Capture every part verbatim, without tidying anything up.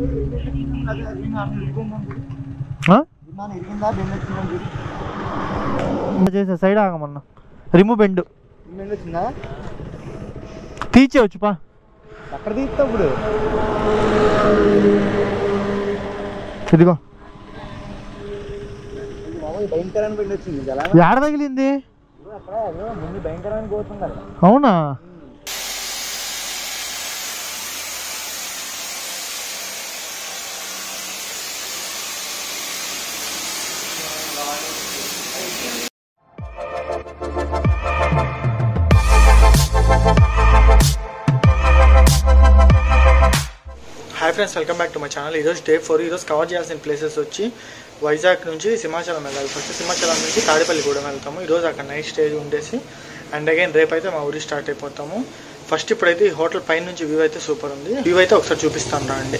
చేసా సైడ్ ఆగమన్నా remove bend వచ్చిందా తీసేవచ్చు పా అక్కడ తీస్తా ఇప్పుడు ఇదిగో భయంకరమైన బెండ్ వచ్చింది ఏడ తగిలింది ముందు భయంకరమైన పోతుంది అవునా hi friends, welcome back to my channel. ఈరోజు డే ఫోర్. ఈరోజు కవర్ చేయాల్సిన ప్లేసెస్ వచ్చి వైజాగ్ నుంచి సింహాచలం వెళ్ళాలి. ఫస్ట్ సింహాచలం నుంచి తాడేపల్లి కూడా వెళ్తాము. ఈరోజు అక్కడ నైట్ స్టే ఉండేసి అండ్ అగైన్ రేపు అయితే మా ఊరి స్టార్ట్ అయిపోతాము. ఫస్ట్ ఇప్పుడైతే ఈ హోటల్ పైన నుంచి వ్యూ అయితే సూపర్ ఉంది. వ్యూ అయితే ఒకసారి చూపిస్తాను రండి.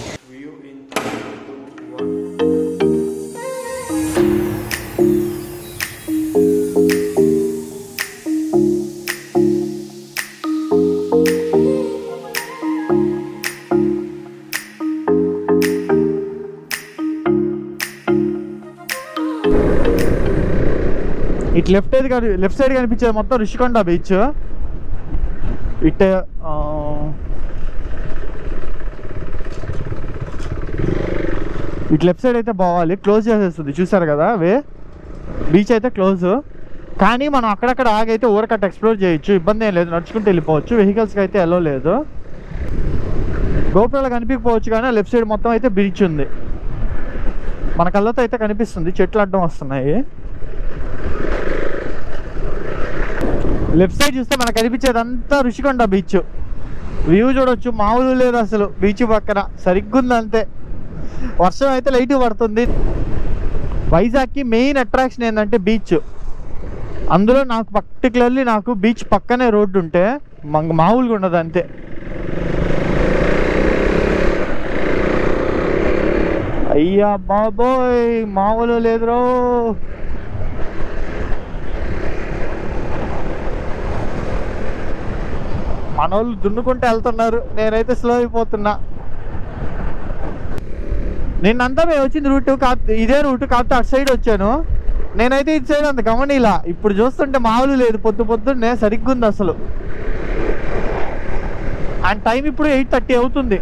ఇటు లెఫ్ట్ అయితే కానీ లెఫ్ట్ సైడ్ కనిపించేది మొత్తం రిషికొండ బీచ్. ఇటు ఇటు లెఫ్ట్ సైడ్ అయితే పోవాలి. క్లోజ్ చేసేస్తుంది చూసారు కదా వే. బీచ్ అయితే క్లోజ్, కానీ మనం అక్కడక్కడ ఆగైతే ఊరకట్ట ఎక్స్ప్లోర్ చేయొచ్చు. ఇబ్బంది ఏం లేదు, నడుచుకుంటూ వెళ్ళిపోవచ్చు. వెహికల్స్కి అయితే ఎల్లో లేదు. గోపురాలు కనిపించకపోవచ్చు కానీ లెఫ్ట్ సైడ్ మొత్తం అయితే బీచ్ ఉంది. మన కళ్ళతో అయితే కనిపిస్తుంది, చెట్లు అడ్డం వస్తున్నాయి. లెఫ్ట్ సైడ్ చూస్తే మనకు కనిపించేదంతా రుషికొండ బీచ్. వ్యూ చూడొచ్చు, మామూలు లేదు అసలు. బీచ్ పక్కన సరిగ్గా ఉంది అంతే. వర్షం అయితే లైట్ పడుతుంది. వైజాగ్కి మెయిన్ అట్రాక్షన్ ఏంటంటే బీచ్. అందులో నాకు పర్టికులర్లీ నాకు బీచ్ పక్కనే రోడ్డు ఉంటే మామూలుగా ఉండదు అంతే. అయ్యా బాబోయ్, మామూలు లేదురో. మన వాళ్ళు దున్నుకుంటూ వెళ్తున్నారు, నేనైతే స్లో అయిపోతున్నా. నిన్నంతా మేము వచ్చింది రూట్ కా ఇదే రూట్ కాకపోతే అటు సైడ్ వచ్చాను. నేనైతే ఇటు సైడ్ అంత గమనిలా. ఇప్పుడు చూస్తుంటే మామూలు లేదు, పొద్దు పొద్దున్నే సరిగ్గా ఉంది అసలు. అండ్ టైం ఇప్పుడు ఎయిట్ థర్టీ అవుతుంది.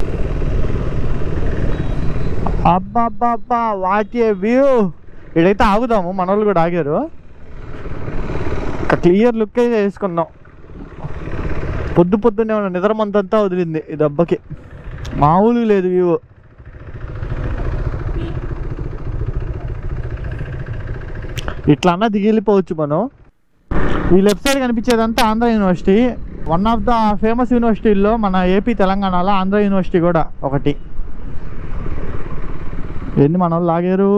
అబ్బా అబ్బా అబ్బా, వాట్ ఏ వ్యూ. ఇక్కడైతే ఆగుదాము, మన వాళ్ళు కూడా ఆగారు. ఒక క్లియర్ లుక్ అయితే వేసుకున్నాం. పొద్దు పొద్దున్నే ఉన్న నిద్రమంతంతా వదిలింది ఈ దెబ్బకి. మామూలు లేదు వ్యూ. ఇట్లా అన్నా దిగిలిపోవచ్చు మనం. ఈ లెఫ్ట్ సైడ్ కనిపించేదంతా Andhra university. One of the famous యూనివర్సిటీల్లో మన ఏపీ తెలంగాణలో ఆంధ్ర యూనివర్సిటీ కూడా ఒకటి. ఏంది మన వాళ్ళు లాగారు.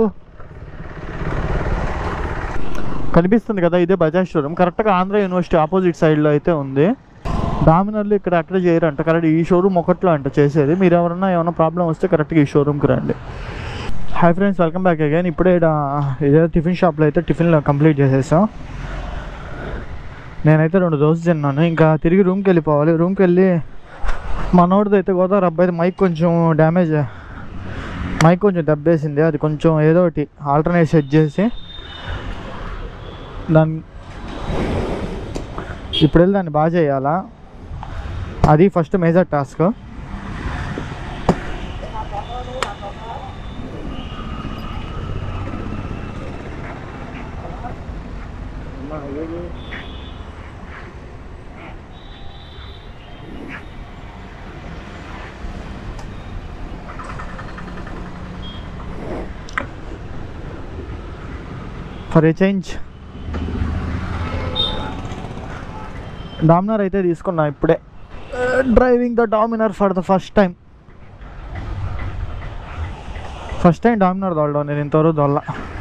కనిపిస్తుంది కదా, ఇదే బజాజ్ షోరూమ్. కరెక్ట్గా ఆంధ్ర యూనివర్సిటీ ఆపోజిట్ సైడ్లో అయితే ఉంది. డామినర్లు ఇక్కడ ఎక్కడ చేయరంట, కరెక్ట్ ఈ షోరూమ్ ఒకట్లో అంట చేసేది. మీరు ఎవరన్నా ఏమైనా ప్రాబ్లం వస్తే కరెక్ట్గా ఈ షోరూమ్కి రండి. Hi friends, welcome back again. ఇప్పుడే ఇదే టిఫిన్ షాప్లో అయితే టిఫిన్లో కంప్లీట్ చేసేసాం. నేనైతే రెండు దోశ తిన్నాను. ఇంకా తిరిగి రూమ్కి వెళ్ళిపోవాలి. రూమ్కి వెళ్ళి మనోడిది అయితే గోదావరి అబ్బాయి మైక్ కొంచెం డ్యామేజ్, మైక్ కొంచెం దెబ్బేసింది. అది కొంచెం ఏదో ఒకటి ఆల్టర్నేట్ సెట్ చేసి దాన్ని ఇప్పుడు వెళ్ళి దాన్ని బాగా చేయాలా. అది first major task. For a change Dominar అయితే తీసుకున్నా ఇప్పుడే. Driving the Dominar for the first time. First time Dominar దొల్లడం నేను ఇంతవరకు దొల్ల.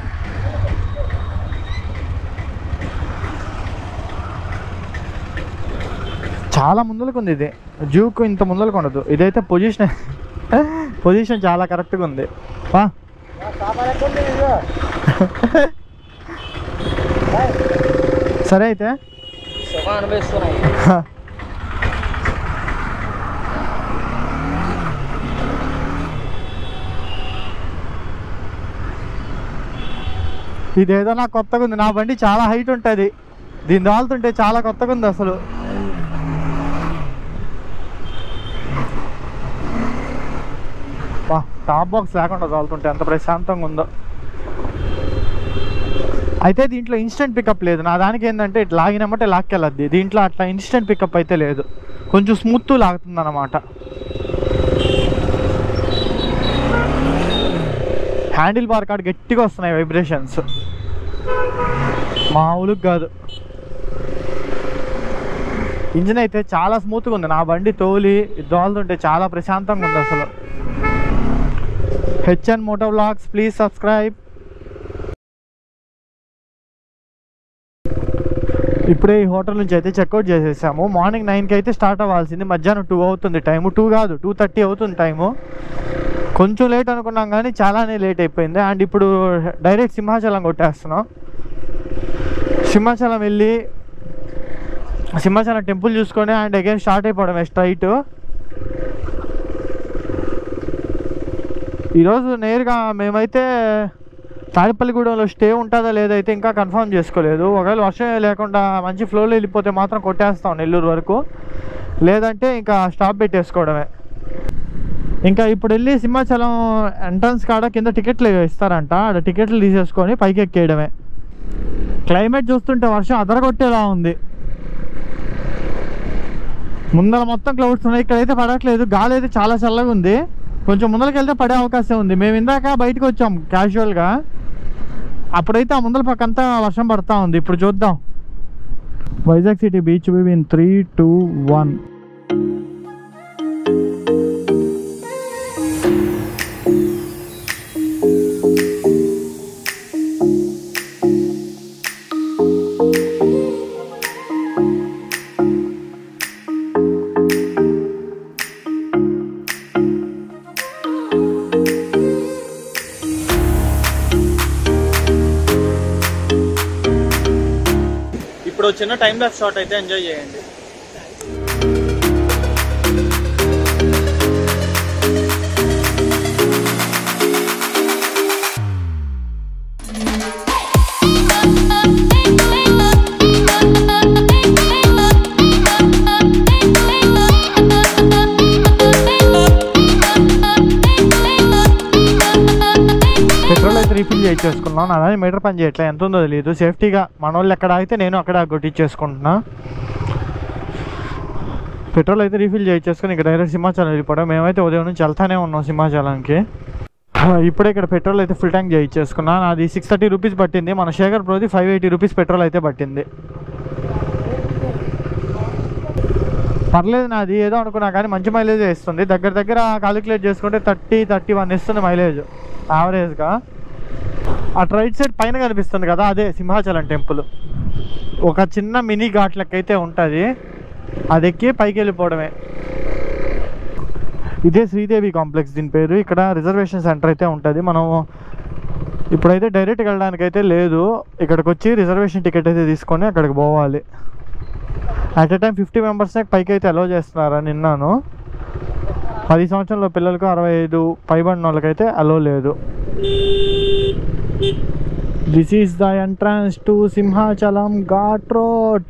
చాలా ముందలకు ఉంది ఇది. జ్యూకు ఇంత ముందలకు ఉండదు. ఇదైతే పొజిషన్ పొజిషన్ చాలా కరెక్ట్గా ఉంది. సరే అయితే ఇదేదో నాకు కొత్తగా ఉంది. నా బండి చాలా హైట్ ఉంటుంది, దీన్ని తోలుతుంటే చాలా కొత్తగా ఉంది అసలు. టాప్ బాక్స్ లేకుండా తోలుతుంటే ఎంత ప్రశాంతంగా ఉందో. అయితే దీంట్లో ఇన్స్టెంట్ పికప్ లేదు. నా దానికి ఏంటంటే ఇట్లా లాగినమంటే లాక్కెళ్ళద్ది. దీంట్లో అట్లా ఇన్స్టెంట్ పికప్ అయితే లేదు, కొంచెం స్మూత్ లాగుతుంది అన్నమాట. హ్యాండిల్ బార్ కాడ గట్టిగా వస్తున్నాయి వైబ్రేషన్స్, మామూలుగా కాదు. ఇంజిన్ అయితే చాలా స్మూత్గా ఉంది. నా బండి తోలి దోలుతుంటే చాలా ప్రశాంతంగా ఉంది అసలు. HN moto vlogs, please subscribe. ఇప్పుడే ఈ హోటల్ నుంచి అయితే చెక్అవుట్ చేసేసాము. మార్నింగ్ నైన్కి అయితే స్టార్ట్ అవ్వాల్సింది, మధ్యాహ్నం టూ అవుతుంది టైము. టూ కాదు టూ థర్టీ అవుతుంది టైము. కొంచెం లేట్ అనుకున్నాం కానీ చాలానే లేట్ అయిపోయింది. అండ్ ఇప్పుడు డైరెక్ట్ సింహాచలం కొట్టేస్తున్నాం. సింహాచలం వెళ్ళి సింహాచలం టెంపుల్ చూసుకొని అండ్ అగైన్ స్టార్ట్ అయిపోవడమే స్ట్రైట్. ఈరోజు నేరుగా మేమైతే తాడిపల్లిగూడెంలో స్టే ఉంటుందా లేదైతే ఇంకా కన్ఫర్మ్ చేసుకోలేదు. ఒకవేళ వర్షం లేకుండా మంచి ఫ్లోలో వెళ్ళిపోతే మాత్రం కొట్టేస్తాం నెల్లూరు వరకు, లేదంటే ఇంకా స్టాప్ పెట్టేసుకోవడమే. ఇంకా ఇప్పుడు వెళ్ళి సింహాచలం ఎంట్రన్స్ కాడ కింద టికెట్లు ఇస్తారంట, ఆడ టికెట్లు తీసేసుకొని పైకి ఎక్కేయడమే. క్లైమేట్ చూస్తుంటే వర్షం అదరగొట్టేలా ఉంది. ముందర మొత్తం క్లౌడ్స్ ఉన్నాయి, ఇక్కడైతే పడట్లేదు. గాలి అయితే చాలా చల్లగా ఉంది. కొంచెం ముందరికి వెళ్తే పడే అవకాశం ఉంది. మేము ఇందాక బయటకు వచ్చాం క్యాజువల్గా, అప్పుడైతే ఆ ముందల పక్కంతా వర్షం పడతా ఉంది. ఇప్పుడు చూద్దాం. Vizag city beach view in three two one. ఇప్పుడు చిన్న టైం లాప్స్ షాట్ అయితే ఎంజాయ్ చేయండి. పెట్రోల్ అయితే రీఫిల్ చేయించేసుకున్నాను. అలాగే మీటర్ పని చేయట్లే, ఎంత ఉందో తెలియదు. సేఫ్టీగా మన వాళ్ళు ఎక్కడ అయితే నేను అక్కడ కొట్టించేసుకుంటున్నా. పెట్రోల్ అయితే రీఫిల్ చేయించేసుకుని ఇక్కడ డైరెక్ట్ సింహాచలం వెళ్ళిపోవడం. మేమైతే ఉదయం నుంచి వెళ్తానే ఉన్నాం సింహాచలంకి. ఇప్పుడే ఇక్కడ పెట్రోల్ అయితే ఫుల్ ట్యాంక్ చేయించేసుకున్నాను. అది సిక్స్ థర్టీ రూపీస్ పట్టింది. మన శేఖర్ ప్రోది ఫైవ్ ఎయిటీ రూపీస్ పెట్రోల్ అయితే పట్టింది. పర్లేదు, నాది ఏదో అనుకున్నా కానీ మంచి మైలేజ్ ఇస్తుంది. దగ్గర దగ్గర కాలిక్యులేట్ చేసుకుంటే థర్టీ థర్టీ వన్ ఇస్తుంది మైలేజ్ యావరేజ్గా. అటు రైట్ సైడ్ పైన కనిపిస్తుంది కదా, అదే సింహాచలం టెంపుల్. ఒక చిన్న మినీ ఘాట్ లెక్క అయితే ఉంటుంది, అది ఎక్కి పైకి వెళ్ళిపోవడమే. ఇదే శ్రీదేవి కాంప్లెక్స్ దీని పేరు. ఇక్కడ రిజర్వేషన్ సెంటర్ అయితే ఉంటుంది. మనం ఇప్పుడైతే డైరెక్ట్గా వెళ్ళడానికి అయితే లేదు, ఇక్కడికి వచ్చి రిజర్వేషన్ టికెట్ అయితే తీసుకొని అక్కడికి పోవాలి. అట్ ఏ టైం ఫిఫ్టీ మెంబర్స్నే పైకి అయితే అలౌ చేస్తున్నారని విన్నాను. పది సంవత్సరంలో పిల్లలకు, అరవై ఐదు పైబడిన వాళ్ళకైతే అలో లేదు. This is the entrance to Simhachalam ghat road.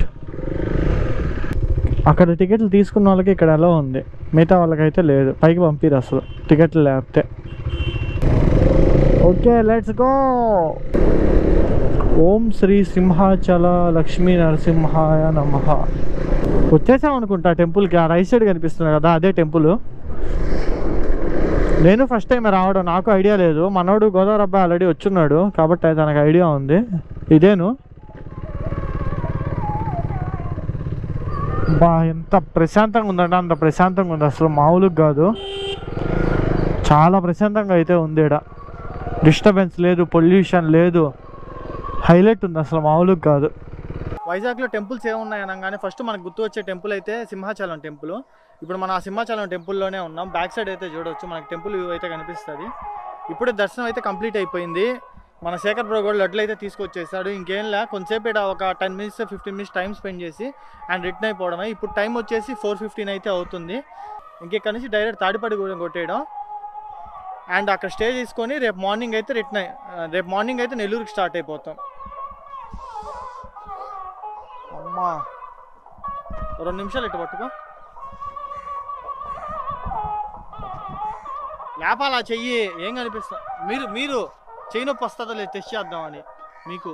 అక్కడ టికెట్లు తీసుకున్న వాళ్ళకి ఇక్కడ అలో ఉంది, మిగతా వాళ్ళకైతే లేదు. పైకి పంపిరు అసలు టికెట్లు లేకపోతే. Okay, let's go. ఓం శ్రీ సింహాచల లక్ష్మీ నరసింహాయ నమః. వచ్చేసాం అనుకుంటా టెంపుల్కి. ఆ రైట్ సైడ్ కనిపిస్తుంది కదా, అదే టెంపుల్. నేను ఫస్ట్ టైం రావడం, నాకు ఐడియా లేదు. మనోడు గోదావరి అబ్బాయి ఆల్రెడీ వచ్చున్నాడు కాబట్టి తనకు ఐడియా ఉంది. ఇదేను బా, ఎంత ప్రశాంతంగా ఉందంటే అంత ప్రశాంతంగా ఉంది అసలు, మామూలుగా కాదు. చాలా ప్రశాంతంగా అయితే ఉంది. ఇక్కడ డిస్టర్బెన్స్ లేదు, పొల్యూషన్ లేదు, హైలైట్ ఉంది అసలు, మామూలుగా కాదు. వైజాగ్లో టెంపుల్స్ ఏమున్నాయి అనగానే ఫస్ట్ మనకు గుర్తు వచ్చే టెంపుల్ అయితే సింహాచలం టెంపుల్. ఇప్పుడు మన సింహాచలం టెంపుల్లోనే ఉన్నాం. బ్యాక్ సైడ్ అయితే చూడవచ్చు, మనకు టెంపుల్ వ్యూ అయితే కనిపిస్తుంది. ఇప్పుడే దర్శనం అయితే కంప్లీట్ అయిపోయింది. మన శేఖర్ బ్రో కూడా లడ్లు అయితే తీసుకొచ్చేసాడు. ఇంకేం లే, కొంచెంసేపు ఇక్కడ ఒక ten minutes fifteen minutes time spend చేసి అండ్ రిటర్న్ అయిపోవడమే. ఇప్పుడు టైం వచ్చేసి ఫోర్ ఫిఫ్టీన్ అయితే అవుతుంది. ఇంకెక్కడి నుంచి డైరెక్ట్ తాడిపల్లిగూడెం కొట్టేయడం. అండ్ అక్కడ స్టే చేసుకొని రేపు మార్నింగ్ అయితే రిటర్న్ రేపు మార్నింగ్ అయితే నెల్లూరుకి స్టార్ట్ అయిపోతాం. అమ్మా రెండు నిమిషాలు ఇటు పట్టుకో. లేపాలా చెయ్యి, ఏం కనిపిస్తా మీరు మీరు చెయ్యి నొప్పి వస్తుందో లేదు టెస్ట్ చేద్దామని మీకు.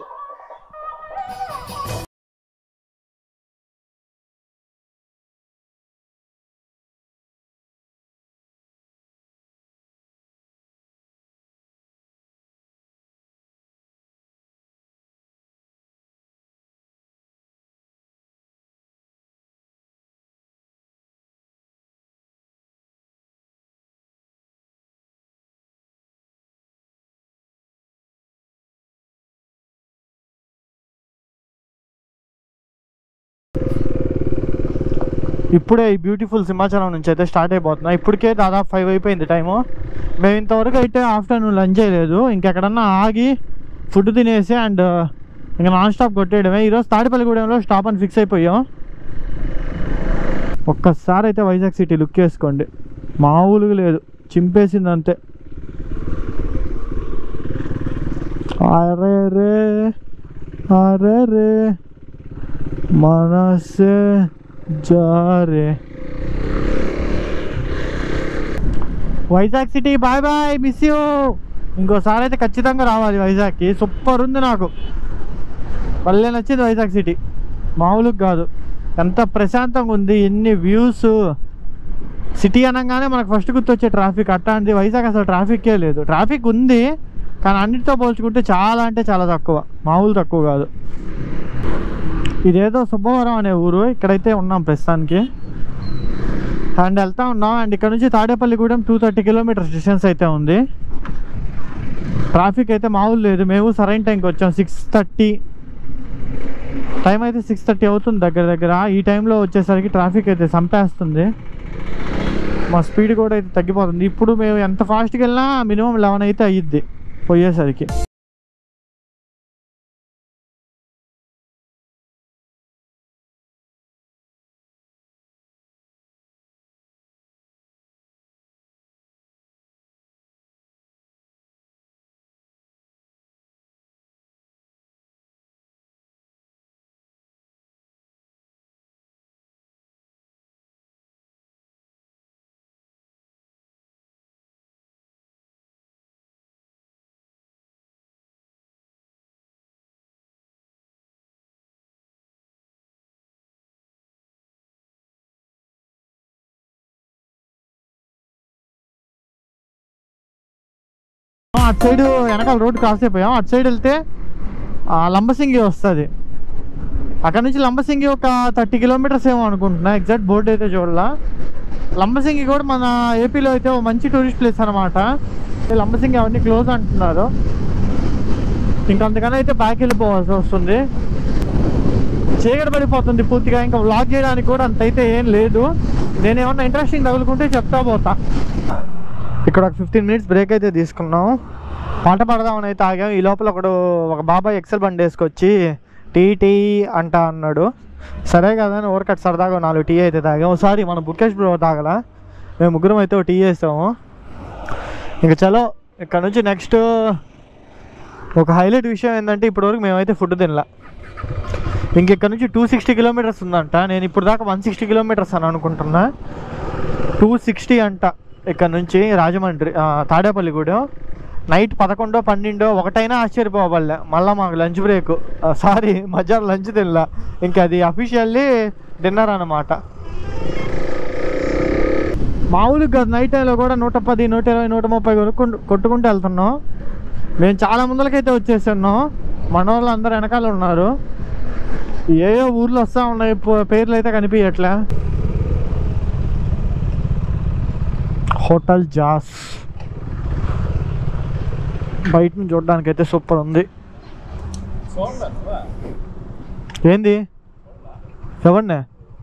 ఇప్పుడే ఈ బ్యూటిఫుల్ సింహాచలం నుంచి అయితే స్టార్ట్ అయిపోతున్నాం. ఇప్పటికే దాదాపు ఫైవ్ అయిపోయింది టైము. మేము ఇంతవరకు అయితే ఆఫ్టర్నూన్ లంచ్ చేయలేదు. ఇంకెక్కడన్నా ఆగి ఫుడ్ తినేసి అండ్ ఇంకా నాన్ స్టాప్ కొట్టేయడమే. ఈరోజు తాడేపల్లిగూడెంలో స్టాప్ అని ఫిక్స్ అయిపోయాం. ఒక్కసారి అయితే వైజాగ్ సిటీ లుక్ వేసుకోండి, మామూలుగా లేదు, చింపేసింది అంతే. అరే రే అరే రే మనసే జారే. Vizag city bye bye, miss you. ఇంకోసారి అయితే ఖచ్చితంగా రావాలి వైజాగ్కి. సూపర్ ఉంది, నాకు భలే నచ్చింది వైజాగ్ సిటీ, మామూలుగా కాదు. ఎంత ప్రశాంతంగా ఉంది, ఎన్ని వ్యూస్. సిటీ అనగానే మనకు ఫస్ట్ గుర్తొచ్చే ట్రాఫిక్. అట్లాంటిది వైజాగ్ అసలు ట్రాఫిక్కే లేదు. ట్రాఫిక్ ఉంది కానీ అన్నిటితో పోల్చుకుంటే చాలా అంటే చాలా తక్కువ, మామూలు తక్కువ కాదు. ఇదేదో శుభవరం అనే ఊరు, ఇక్కడైతే ఉన్నాం ప్రస్తుతానికి. అండ్ వెళ్తా ఉన్నాం. అండ్ ఇక్కడ నుంచి Tadepalligudem two thirty kilometres distance అయితే ఉంది. ట్రాఫిక్ అయితే మామూలు లేదు. మేము సరైన టైంకి వచ్చాం. సిక్స్ థర్టీ టైం అయితే సిక్స్ థర్టీ అవుతుంది దగ్గర దగ్గర. ఈ టైంలో వచ్చేసరికి ట్రాఫిక్ అయితే చంపేస్తుంది. మా స్పీడ్ కూడా అయితే తగ్గిపోతుంది. ఇప్పుడు మేము ఎంత ఫాస్ట్గా వెళ్ళినా మినిమం లెవెన్ అయితే అయ్యిద్ది పోయేసరికి. అటు సైడ్ వెనకాల రోడ్డు క్రాస్ అయిపోయాం. అటు సైడ్ వెళ్తే లంబసింగి వస్తుంది. అక్కడ నుంచి లంబసింగి ఒక థర్టీ కిలోమీటర్స్ ఏమో అనుకుంటున్నా, ఎగ్జాక్ట్ బోర్డు అయితే చూడాల. లంబసింగి కూడా మన ఏపీలో అయితే ఒక మంచి టూరిస్ట్ ప్లేస్ అనమాట. లంబసింగి అవన్నీ క్లోజ్ అంటున్నారు. ఇంకంతకన్నా అయితే బ్యాక్ వెళ్ళిపోవాల్సి వస్తుంది. చీకటి పడిపోతుంది పూర్తిగా. ఇంకా వ్లాగ్ చేయడానికి కూడా అంత అయితే ఏం లేదు. నేను ఏమన్నా ఇంట్రెస్టింగ్ తగులుకుంటే చెప్తా పోతా. ఇక్కడ ఒక ఫిఫ్టీన్ మినిట్స్ బ్రేక్ అయితే తీసుకున్నాం. పాట పడదామని అయితే ఆగాం. ఈ లోపల ఒకడు ఒక బాబాయ్ ఎక్సెల్ బండి వేసుకొచ్చి టీ టీ అంటా అన్నాడు. సరే కదా అని ఊరకట్ సరదాగా నాలుగు టీ అయితే తాగాం. ఒకసారి మన బుకేష్ బ్రో తాగలా, మేము ముగ్గురం అయితే ఒక టీ చేస్తాము. ఇంకా చలో ఇక్కడ నుంచి నెక్స్ట్ ఒక హైలైట్ విషయం ఏంటంటే ఇప్పటివరకు మేమైతే ఫుడ్ తినలా. ఇంకెక్కడ నుంచి టూ సిక్స్టీ కిలోమీటర్స్ ఉందంట. నేను ఇప్పుడు దాకా వన్ సిక్స్టీ కిలోమీటర్స్ అని అనుకుంటున్నా. టూ సిక్స్టీ అంట ఇక్కడ నుంచి రాజమండ్రి తాడేపల్లిగూడెం. నైట్ పదకొండో పన్నెండో ఒకటైనా ఆశ్చర్యపోవాలే. మళ్ళీ మాకు లంచ్ బ్రేక్, సారీ మధ్యాహ్నం లంచ్ తినలా. ఇంకా అది అఫీషియల్లీ డిన్నర్ అన్నమాట. మామూలుగా నైట్ టైంలో కూడా నూట పది నూట ఇరవై నూట ముప్పై కొనుక్కుంటూ కొట్టుకుంటూ వెళ్తున్నాం. మేము చాలా ముందలకైతే వచ్చేస్తున్నాం. మన వాళ్ళు అందరూ వెనకాల ఉన్నారు. ఏయో ఊర్లు వస్తూ ఉన్నాయి, పేర్లు అయితే కనిపించట్లే. హోటల్ జాస్ బయట నుంచి చూడడానికి అయితే సూపర్ ఉంది. ఏంది ఎవరినే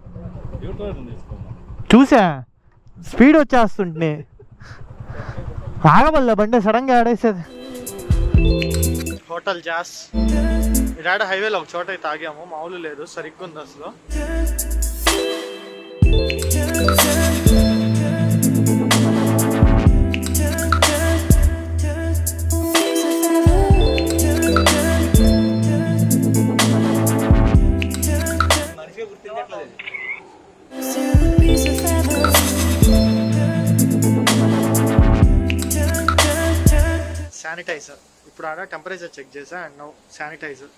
చూసా, స్పీడ్ వచ్చేస్తుంటే ఆగబల్ల బండి సడన్గా ఆడేసేది. హోటల్ జాస్ ఇరాడ హైవేలో ఒక చోట అయితే ఆగాము. మామూలు లేదు, సరిగ్గా ఉంది అసలు. శానిటైజర్. ఇప్పుడు ఆడ టెంపరేచర్ చెక్ చేసా అండ్ నౌ శానిటైజర్.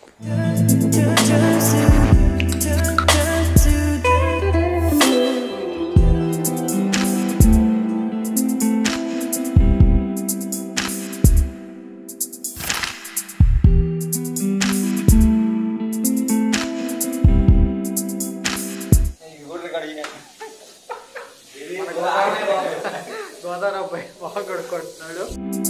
గోదావరి అబ్బాయి బాగా కొడుకుంటున్నాడు.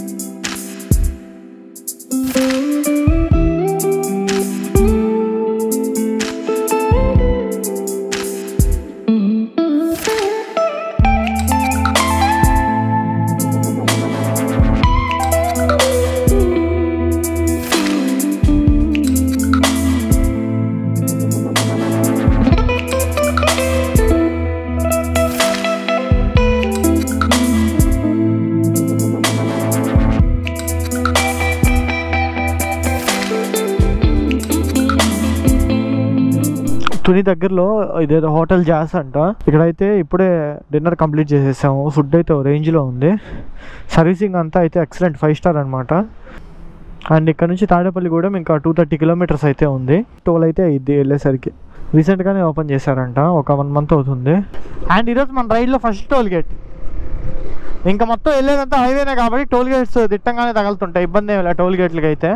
తుని దగ్గరలో ఇదేదో హోటల్ జాస్ అంట. ఇక్కడైతే ఇప్పుడే డిన్నర్ కంప్లీట్ చేసేసాము. ఫుడ్ అయితే రేంజ్లో ఉంది. సర్వీసింగ్ అంతా అయితే ఎక్సలెంట్, ఫైవ్ స్టార్ అనమాట. అండ్ ఇక్కడ నుంచి తాడేపల్లి కూడా ఇంకా టూ థర్టీ కిలోమీటర్స్ అయితే ఉంది. టోల్ అయితే ఇది వెళ్ళేసరికి రీసెంట్గానే ఓపెన్ చేశారంట, ఒక వన్ మంత్ అవుతుంది. అండ్ ఈరోజు మన రైడ్లో ఫస్ట్ టోల్ గేట్. ఇంకా మొత్తం వెళ్ళేదంతా హైవేనే కాబట్టి టోల్ గేట్స్ దిట్టంగానే తగులుతుంటాయి, ఇబ్బంది ఏమి లేదు టోల్ గేట్లకి అయితే.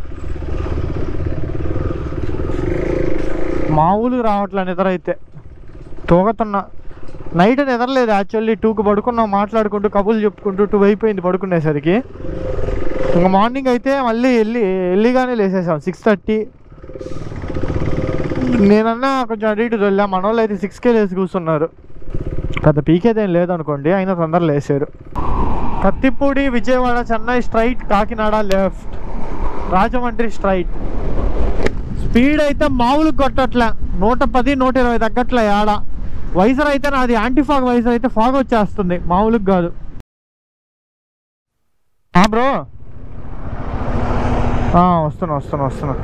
మామూలుగా రావట్లే నిద్ర అయితే, తోగతున్నా. Night నిద్రలేదు actually. టూకి పడుకున్నాం మాట్లాడుకుంటూ, కబుర్లు చెప్పుకుంటూ. టూ అయిపోయింది పడుకునేసరికి. ఇంకా మార్నింగ్ అయితే మళ్ళీ వెళ్ళి ఎల్లిగానే లేసేసాం సిక్స్ థర్టీ. నేనన్నా కొంచెం అటు ఇటు వెళ్ళా. మన వాళ్ళు అయితే సిక్స్కే లేసి కూర్చున్నారు. పెద్ద పీకేదేం లేదనుకోండి, అయినా తొందరగా లేసారు. Kathipudi Vijayawada Chennai straight, Kakinada left, Rajahmundry straight. Speed అయితే మామూలుగా కొట్టట్లే, నూట పది నూట ఇరవై తగ్గట్లే ఆడ. వైజర్ అయితే నాది యాంటీ ఫాగ్ వైజర్ అయితే ఫాగ్ వచ్చేస్తుంది, మామూలుగా కాదు. బ్రో వస్తున్నా వస్తున్నా వస్తున్నా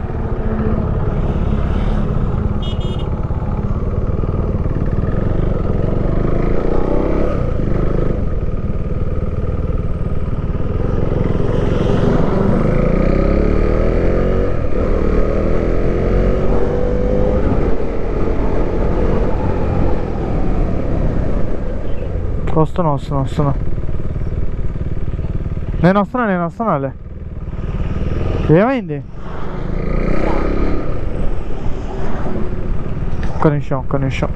వస్తున్నా వస్తున్నా వస్తున్నా నేను వస్తున్నా నేను వస్తున్నాలే. ఏమైంది? ఒక్క నిమిషం ఒక్క నిమిషం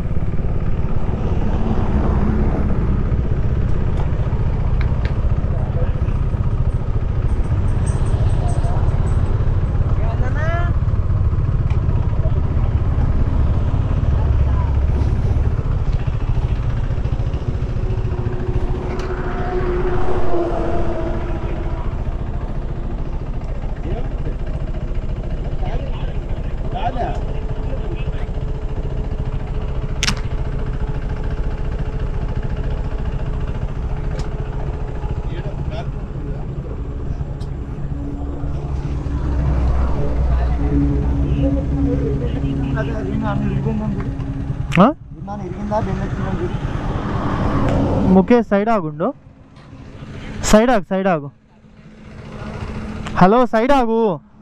ముఖేష్ సైడ్ ఆగుండు, సైడ్ ఆగు సైడ్ ఆగు. హలో సైడ్ ఆగు.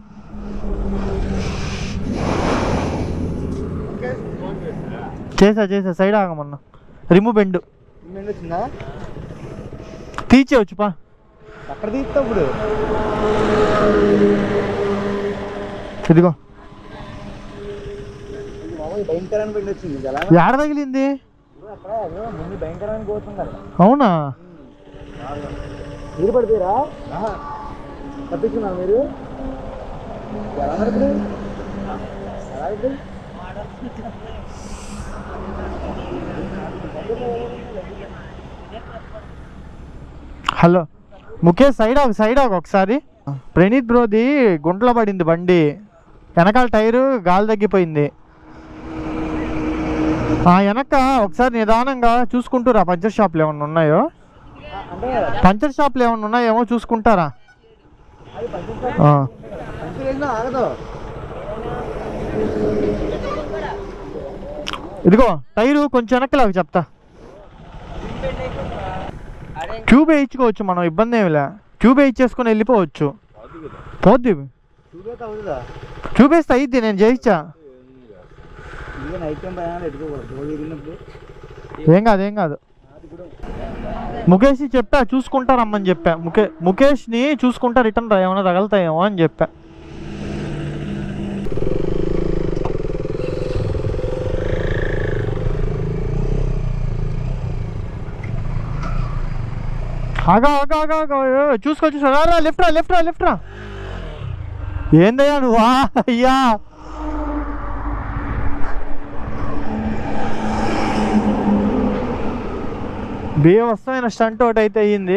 చేసా చేసా సైడ్ ఆగమన్నా. రిమూవ్ బెండ్ తీసేవచ్చు పా. అక్కడ తీస్తా ఇప్పుడు. ఇదిగో భయంకరాన్ని బెండ్ వచ్చింది. ఏడ తగిలింది? అవునా? మీరు పడిపోయారా? తప్పించుకున్నారు మీరు? హలో ముఖేష్ సైడ్ ఆగు సైడ్ ఆగు ఒకసారి. ప్రణీత్ బ్రోది గుంటలో పడింది బండి, వెనకాల టైరు గాలి తగ్గిపోయింది. వెనక ఒకసారి నిదానంగా చూసుకుంటారా పంచర్ షాప్లు ఏమన్నా ఉన్నాయో? పంచర్ షాప్లు ఏమన్నా ఉన్నాయేమో చూసుకుంటారా? ఇదిగో టైరు కొంచెం వెనక్కిలాగా చెప్తా. ట్యూబ్ వేయించుకోవచ్చు మనం, ఇబ్బంది ఏమిలే. ట్యూబ్ వేయించేసుకొని వెళ్ళిపోవచ్చు. పోద్ది చూపిస్తా అయ్యిద్ది నేను చేయించా ఏం కాదు ఏం కాదు ముఖేష్ చెప్పా చూసుకుంటా రమ్మని చెప్పా ముఖే ముఖేష్ని చూసుకుంటా రిటర్న్ రా ఏమైనా తగలుతాయేమో అని చెప్పా ఆగా ఆగా ఆగా ఆగా చూసుకో చూసుకో రా లెఫ్ట్ రా లెఫ్ట్ రా లెఫ్ట్ రా ఏందయ్యా నువ్వా అయ్యా బీభత్సమైన స్టంట్ ఒకటి అయితే అయ్యింది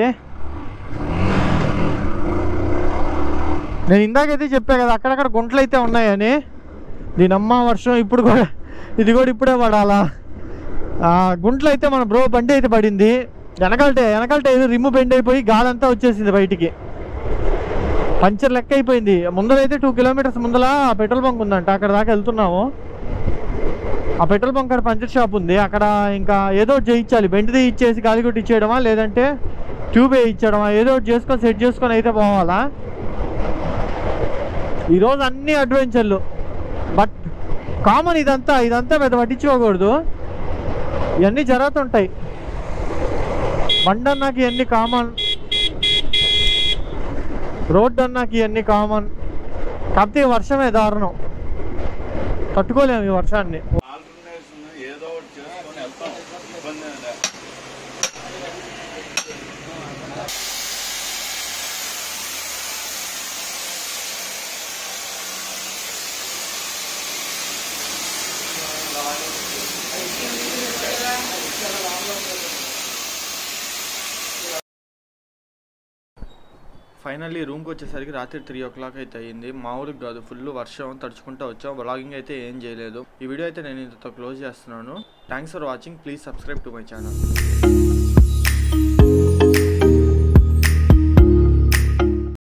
నేను ఇందాకైతే చెప్పా కదా అక్కడక్కడ గుంటలు అయితే ఉన్నాయని దీని అమ్మ వర్షం ఇప్పుడు కూడా ఇది కూడా ఇప్పుడే పడాలా గుంటలు అయితే మన బ్రో బండి అయితే పడింది వెనకాలటే వెనకాలటే ఏదో రిమ్ము బెండ్ అయిపోయి గాలంతా వచ్చేసింది బయటికి పంచర్ లెక్క అయిపోయింది ముందరైతే టూ కిలోమీటర్స్ ముందర పెట్రోల్ బంక్ ఉందంట అక్కడ దాకా వెళ్తున్నాము ఆ పెట్రోల్ బంక్ అక్కడ పంచర్ షాప్ ఉంది అక్కడ ఇంకా ఏదో ఒకటి చేయించాలి బెండ్ది ఇచ్చేసి గాలి కొట్టి ఇచ్చేయడమా లేదంటే ట్యూబే ఇచ్చేయడమా ఏదో ఒకటి చేసుకొని సెట్ చేసుకొని అయితే పోవాలా ఈరోజు అన్ని అడ్వెంచర్లు బట్ కామన్ ఇదంతా ఇదంతా పెద్ద పట్టించుకోకూడదు ఇవన్నీ జరుగుతుంటాయి బండి అన్నాకి ఇవన్నీ కామన్ రోడ్డు అన్నాకి ఇవన్నీ కామన్ కాకపోతే వర్షమే దారుణం తట్టుకోలేము ఈ వర్షాన్ని ఫైనల్లీ రూమ్కి వచ్చేసరికి రాత్రి త్రీ ఓ క్లాక్ అయితే అయ్యింది మామూలుగా కాదు ఫుల్ వర్షం తడుచుకుంటూ వచ్చాం బ్లాగింగ్ అయితే ఏం చేయలేదు ఈ వీడియో అయితే నేను ఇంతతో క్లోజ్ చేస్తున్నాను thanks for watching please subscribe to my channel